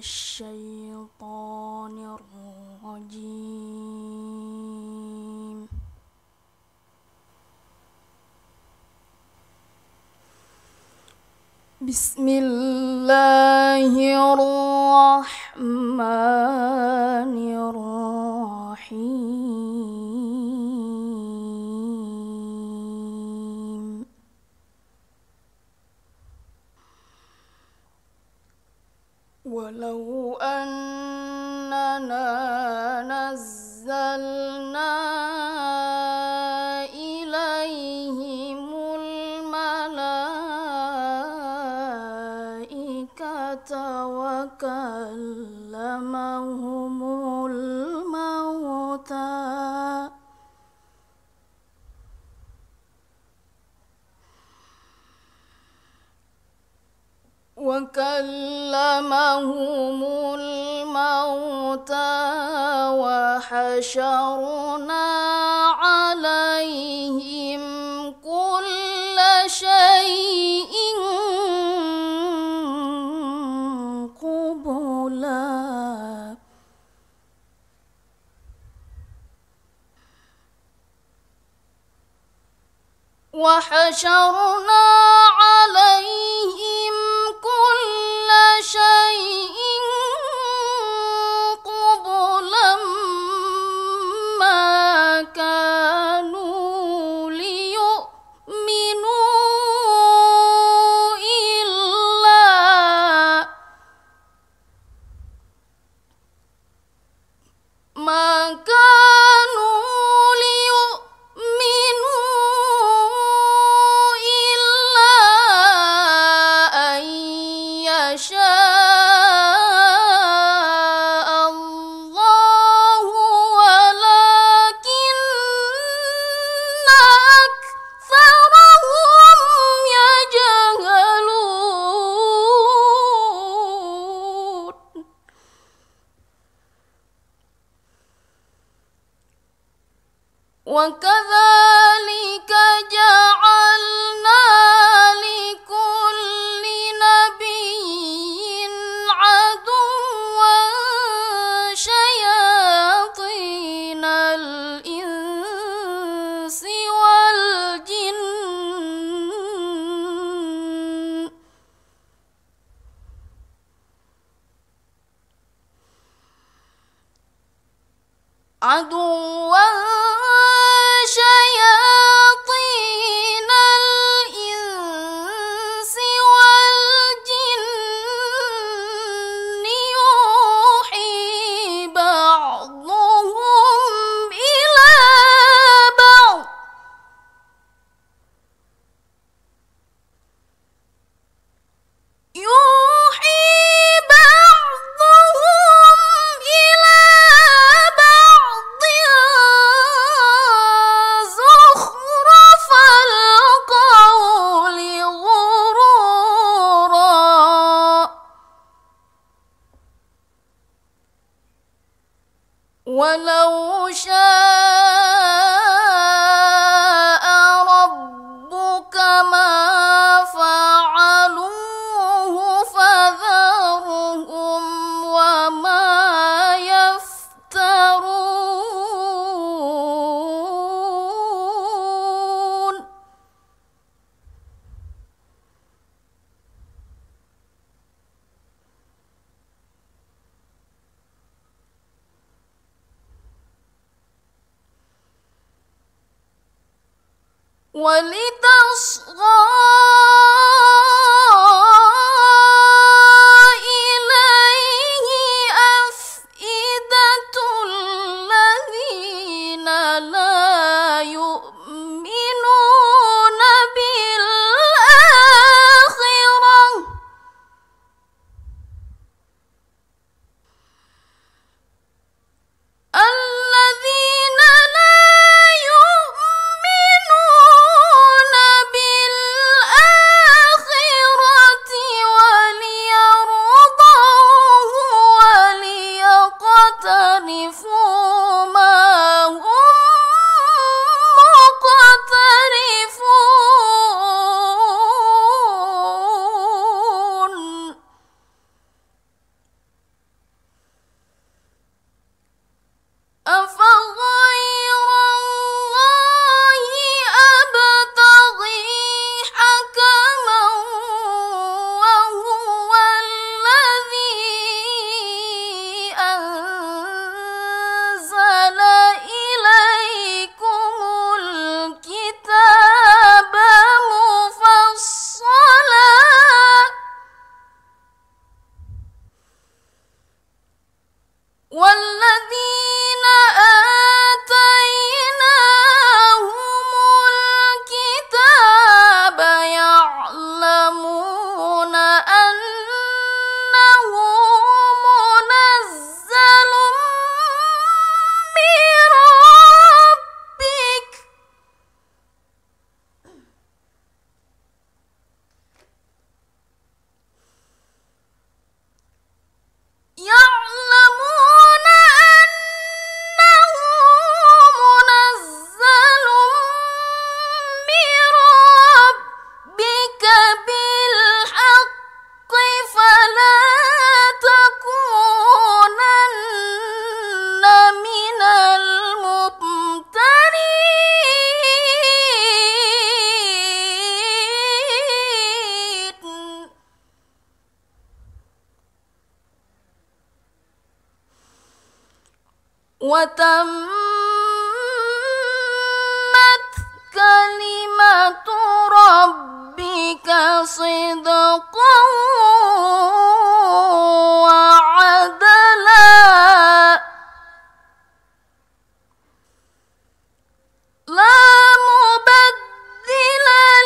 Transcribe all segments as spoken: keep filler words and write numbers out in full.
الشيطان الرجيم. بسم الله الرحمن الرحيم. ولو أننا نزلنا إليهم الملائكة وكلمهم الموتى وكلمهم الموتى وحشرنا عليهم كل شيء قبلا وحشرنا عليهم كل شيء قبلا ما كانوا ليؤمنوا إلا ما كانوا شاء الله ولكن أكثرهم يجهلون. وكذلك جعلنا لكل نبي عدوا شياطين الإنس والجن عدوا شياطين الإنس والجن يوحي بعضهم إلى بعض يوحي بعضهم إلى بعض زخرف القول غرورا ولو شاء ربك ما فعلوه فذرهم وما يفترون. ولتصغى إليه أفئدة الذين لا يؤمنون بالآخرة الذين لا يؤمنون بالآخرة أفغير الله أبتغي حكما وهو الذي أنزل إليكم الكتاب مفصلا والذين آتيناهم الكتاب يعلمون أنه منزل من ربك يعلمون أنه منزل من ربك بالحق فلا تكونن من الممترين وتمت كلمة ربك صدقا وعدلا لا مبدل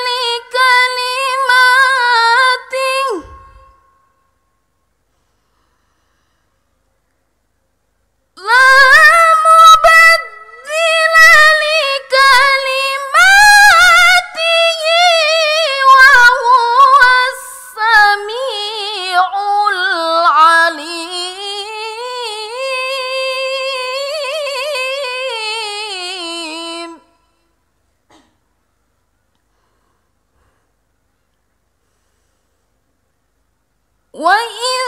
لكلماته لا مبدل لكلماته وهو السميع العليم وإن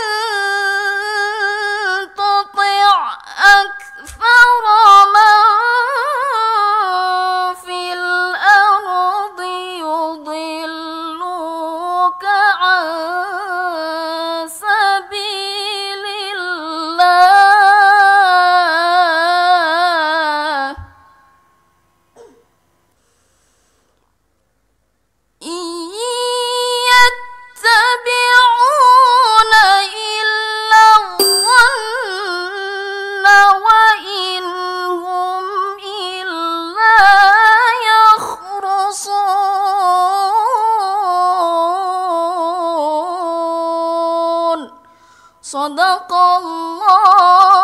تطع أكثر من في الأرض يضلوك عن سبيل الله إن يتبعون إلا الظن وإن هم إلا يخرصون صدق الله